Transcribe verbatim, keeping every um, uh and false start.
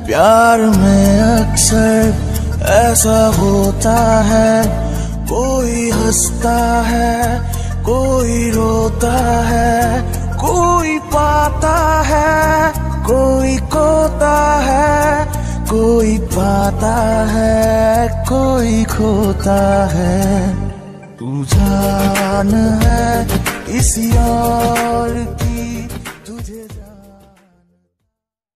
प्यार में अक्सर ऐसा होता है, कोई हंसता है, कोई रोता है, कोई पाता है, कोई खोता है, कोई पाता है, कोई खोता है। तू जान है किसी और की, तुझे